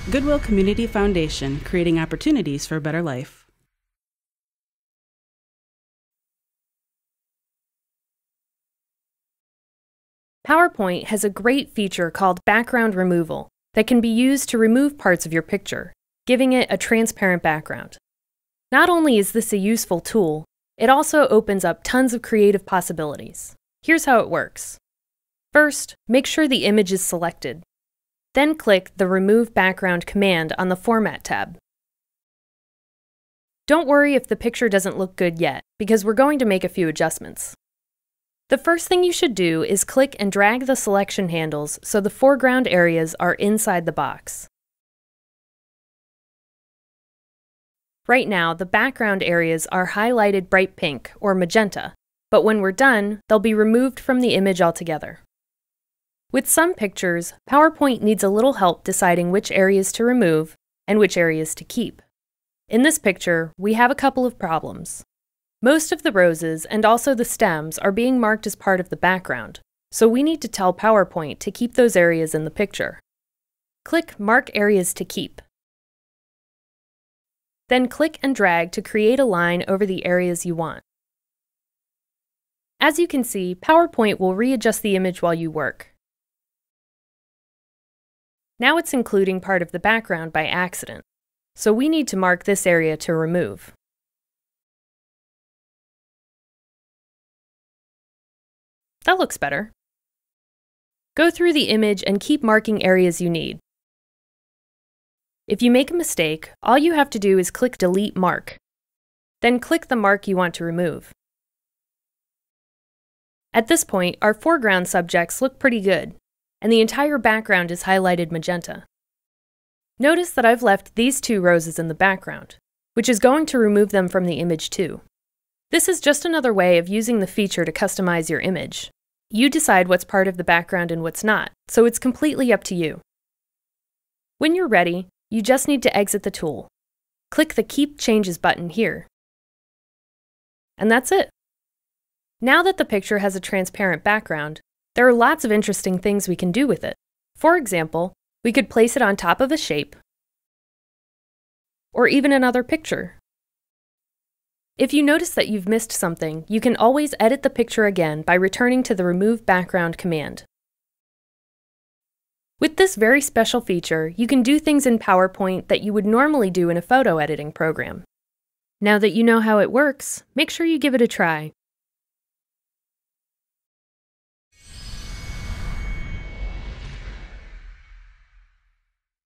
Goodwill Community Foundation, creating opportunities for a better life. PowerPoint has a great feature called background removal that can be used to remove parts of your picture, giving it a transparent background. Not only is this a useful tool, it also opens up tons of creative possibilities. Here's how it works. First, make sure the image is selected. Then click the Remove Background command on the Format tab. Don't worry if the picture doesn't look good yet, because we're going to make a few adjustments. The first thing you should do is click and drag the selection handles so the foreground areas are inside the box. Right now, the background areas are highlighted bright pink or magenta, but when we're done, they'll be removed from the image altogether. With some pictures, PowerPoint needs a little help deciding which areas to remove and which areas to keep. In this picture, we have a couple of problems. Most of the roses and also the stems are being marked as part of the background, so we need to tell PowerPoint to keep those areas in the picture. Click Mark Areas to Keep. Then click and drag to create a line over the areas you want. As you can see, PowerPoint will readjust the image while you work. Now it's including part of the background by accident, so we need to mark this area to remove. That looks better. Go through the image and keep marking areas you need. If you make a mistake, all you have to do is click Delete Mark. Then click the mark you want to remove. At this point, our foreground subjects look pretty good, and the entire background is highlighted magenta. Notice that I've left these two roses in the background, which is going to remove them from the image too. This is just another way of using the feature to customize your image. You decide what's part of the background and what's not, so it's completely up to you. When you're ready, you just need to exit the tool. Click the Keep Changes button here. And that's it. Now that the picture has a transparent background, there are lots of interesting things we can do with it. For example, we could place it on top of a shape, or even another picture. If you notice that you've missed something, you can always edit the picture again by returning to the Remove Background command. With this very special feature, you can do things in PowerPoint that you would normally do in a photo editing program. Now that you know how it works, make sure you give it a try.